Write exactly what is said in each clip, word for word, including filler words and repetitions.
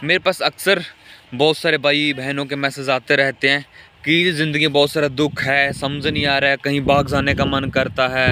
मेरे पास अक्सर बहुत सारे भाई बहनों के मैसेज आते रहते हैं कि ज़िंदगी में बहुत सारा दुख है, समझ नहीं आ रहा है, कहीं भाग जाने का मन करता है।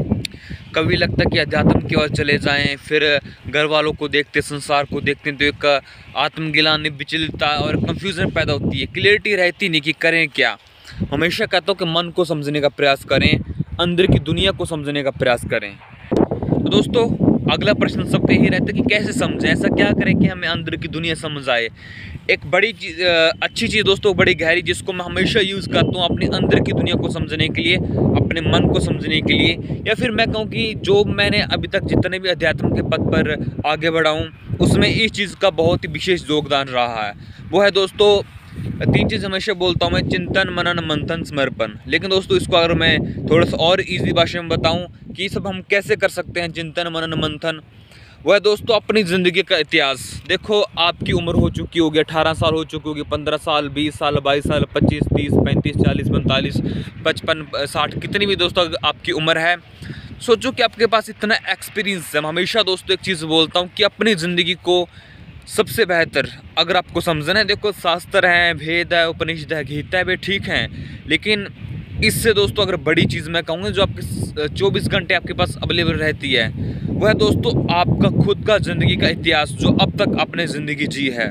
कभी लगता है कि अध्यात्म की ओर चले जाएं, फिर घर वालों को देखते, संसार को देखते हैं तो एक आत्मग्लानि, विचलितता और कंफ्यूजन पैदा होती है। क्लियरिटी रहती नहीं कि करें क्या। हमेशा कहता हूँ कि मन को समझने का प्रयास करें, अंदर की दुनिया को समझने का प्रयास करें। तो दोस्तों, अगला प्रश्न सबका यही रहता है कि कैसे समझें, ऐसा क्या करें कि हमें अंदर की दुनिया समझ आए। एक बड़ी चीज़, अच्छी चीज़ दोस्तों, बड़ी गहरी, जिसको मैं हमेशा यूज़ करता हूँ अपने अंदर की दुनिया को समझने के लिए, अपने मन को समझने के लिए, या फिर मैं कहूँ कि जो मैंने अभी तक जितने भी अध्यात्म के पथ पर आगे बढ़ा हूँ उसमें इस चीज़ का बहुत ही विशेष योगदान रहा है। वो है दोस्तों, तीन चीज़ हमेशा बोलता हूँ मैं: चिंतन, मनन, मंथन, समर्पण। लेकिन दोस्तों, इसको अगर मैं थोड़ा सा और ईजी भाषा में बताऊँ कि ये सब हम कैसे कर सकते हैं, चिंतन, मनन, मंथन, वह दोस्तों अपनी ज़िंदगी का इतिहास देखो। आपकी उम्र हो चुकी होगी, अठारह साल हो चुकी होगी, पंद्रह साल, बीस साल, बाईस साल, पच्चीस, तीस, पैंतीस, चालीस, पैंतालीस, पचपन, साठ, कितनी भी दोस्तों आपकी उम्र है, सोचो कि आपके पास इतना एक्सपीरियंस है। मैं हमेशा दोस्तों एक चीज़ बोलता हूँ कि अपनी ज़िंदगी को सबसे बेहतर अगर आपको समझना है, देखो शास्त्र है, वेद है, उपनिषद है, गीता है, वे ठीक हैं, लेकिन इससे दोस्तों अगर बड़ी चीज़ मैं कहूँगा जो आपके चौबीस घंटे आपके पास अवेलेबल रहती है, वह दोस्तों आपका खुद का ज़िंदगी का इतिहास जो अब तक आपने ज़िंदगी जी है।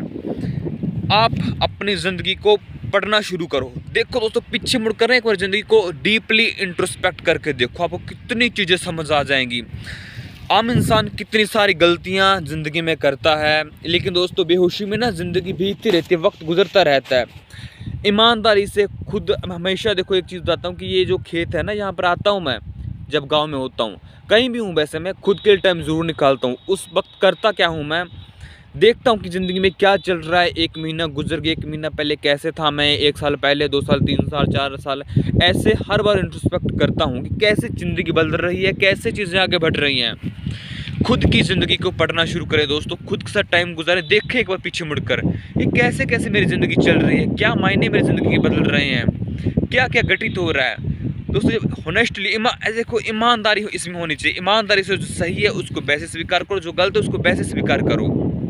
आप अपनी ज़िंदगी को पढ़ना शुरू करो। देखो दोस्तों, पीछे मुड़कर एक बार ज़िंदगी को डीपली इंट्रोस्पेक्ट करके देखो, आपको कितनी चीज़ें समझ आ जाएंगी। आम इंसान कितनी सारी गलतियां ज़िंदगी में करता है, लेकिन दोस्तों बेहोशी में ना ज़िंदगी बीतती रहती है, वक्त गुजरता रहता है। ईमानदारी से खुद हमेशा देखो, एक चीज़ बताता हूँ कि ये जो खेत है ना, यहाँ पर आता हूँ मैं जब गांव में होता हूँ, कहीं भी हूँ, वैसे मैं खुद के लिए टाइम ज़रूर निकालता हूँ। उस वक्त करता क्या हूँ, मैं देखता हूँ कि ज़िंदगी में क्या चल रहा है। एक महीना गुजर गया, एक महीना पहले कैसे था मैं, एक साल पहले, दो साल, तीन साल, चार साल, ऐसे हर बार इंट्रोस्पेक्ट करता हूँ कि कैसे ज़िंदगी बदल रही है, कैसे चीज़ें आगे बढ़ रही हैं। खुद की ज़िंदगी को पढ़ना शुरू करें दोस्तों, खुद के साथ टाइम गुजारें, देखें एक बार पीछे मुड़कर ये कैसे कैसे मेरी ज़िंदगी चल रही है, क्या मायने मेरी ज़िंदगी के बदल रहे हैं, क्या क्या घटित हो रहा है। दोस्तों होनेस्टली ईमा देखो, ईमानदारी इसमें होनी चाहिए। ईमानदारी से जो सही है उसको वैसे स्वीकार करो, जो गलत है उसको वैसे स्वीकार करो।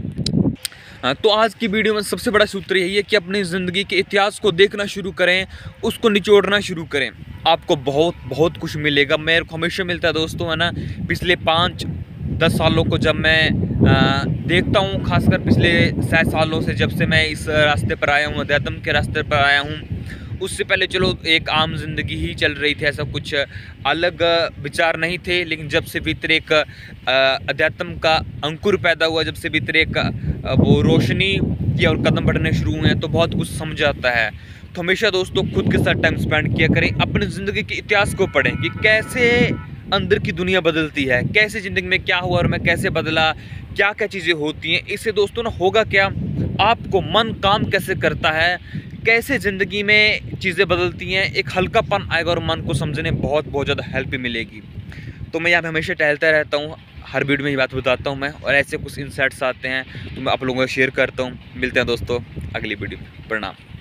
हाँ, तो आज की वीडियो में सबसे बड़ा सूत्र यही है कि अपनी ज़िंदगी के इतिहास को देखना शुरू करें, उसको निचोड़ना शुरू करें, आपको बहुत बहुत कुछ मिलेगा। मेरे को हमेशा मिलता है दोस्तों, है ना। पिछले पाँच दस सालों को जब मैं आ, देखता हूँ, खासकर पिछले सात सालों से जब से मैं इस रास्ते पर आया हूँ, अध्यात्म के रास्ते पर आया हूँ, उससे पहले चलो एक आम जिंदगी ही चल रही थी, ऐसा कुछ अलग विचार नहीं थे। लेकिन जब से भीतर एक अध्यात्म का अंकुर पैदा हुआ, जब से भीतर एक वो रोशनी की और कदम बढ़ने शुरू हुए हैं, तो बहुत कुछ समझ आता है। तो हमेशा दोस्तों खुद के साथ टाइम स्पेंड किया करें, अपनी ज़िंदगी के इतिहास को पढ़ें कि कैसे अंदर की दुनिया बदलती है, कैसे ज़िंदगी में क्या हुआ और मैं कैसे बदला, क्या क्या चीज़ें होती हैं। इससे दोस्तों ना होगा क्या, आपको मन काम कैसे करता है, कैसे ज़िंदगी में चीज़ें बदलती हैं, एक हल्कापन आएगा और मन को समझने बहुत बहुत ज़्यादा हेल्प मिलेगी। तो मैं यहाँ पे हमेशा टहलता रहता हूँ, हर वीडियो में ये बात बताता हूँ मैं, और ऐसे कुछ इंसाइट्स आते हैं तो मैं आप लोगों को शेयर करता हूँ। मिलते हैं दोस्तों अगली वीडियो में। प्रणाम।